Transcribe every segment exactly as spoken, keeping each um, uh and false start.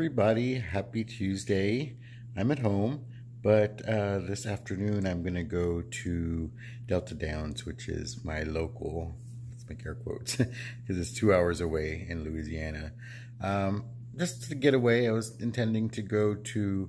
everybody, happy Tuesday. I'm at home, but uh, this afternoon I'm gonna go to Delta Downs, which is my local, let's make air quotes, because it's two hours away in Louisiana. Um, just to get away, I was intending to go to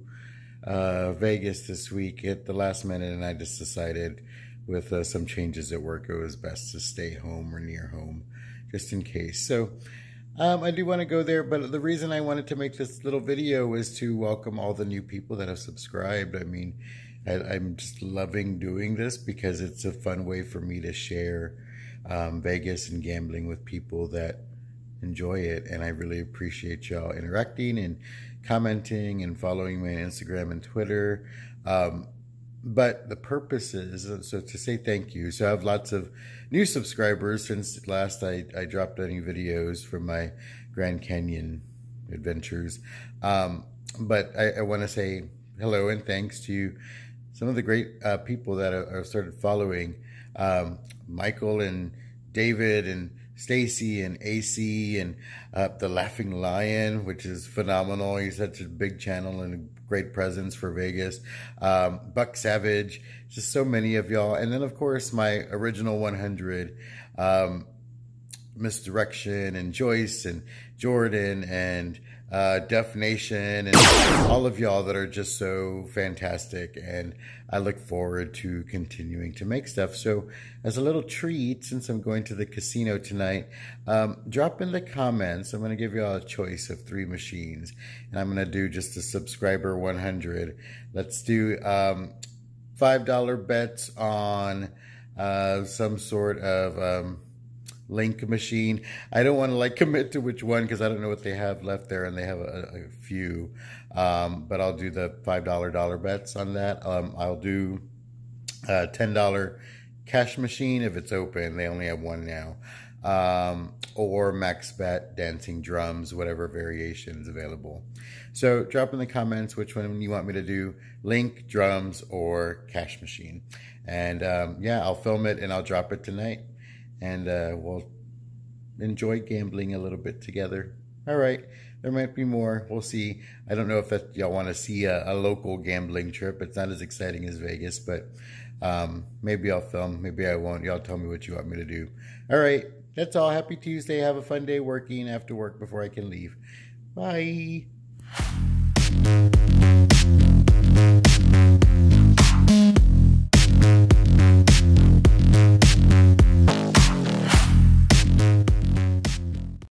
uh, Vegas this week at the last minute, and I just decided with uh, some changes at work, it was best to stay home or near home, just in case. So Um, I do want to go there, but the reason I wanted to make this little video was to welcome all the new people that have subscribed. I mean, I, I'm just loving doing this because it's a fun way for me to share um, Vegas and gambling with people that enjoy it. And I really appreciate y'all interacting and commenting and following me on Instagram and Twitter. Um, But the purpose is, so to say thank you. So I have lots of new subscribers since last I, I dropped any videos from my Grand Canyon adventures. Um, but I, I want to say hello and thanks to some of the great uh, people that have started following. Um, Michael and David and Stacy and A C and uh, the Laughing Lion, which is phenomenal. He's such a big channel and a great presence for Vegas. Um, Buck Savage, just so many of y'all. And then, of course, my original one hundred, um, Misdirection and Joyce and Jordan and uh, Def Nation and all of y'all that are just so fantastic. And I look forward to continuing to make stuff. So as a little treat, since I'm going to the casino tonight, um, drop in the comments. I'm going to give you all a choice of three machines. And I'm going to do just a subscriber one hundred. Let's do um, five dollar bets on uh, some sort of um, link machine. I don't want to like commit to which one because I don't know what they have left there, and they have a, a few. Um, but I'll do the five dollar dollar bets on that. Um, I'll do a ten dollar cash machine if it's open. They only have one now. Um, or max bet, dancing drums, whatever variations available. So drop in the comments which one you want me to do, link, drums, or cash machine. And um, yeah, I'll film it and I'll drop it tonight. And uh, we'll enjoy gambling a little bit together. All right, there might be more. We'll see. I don't know if y'all want to see a, a local gambling trip. It's not as exciting as Vegas, but um, maybe I'll film. Maybe I won't. Y'all tell me what you want me to do. All right, that's all. Happy Tuesday. Have a fun day working after work before I can leave. Bye.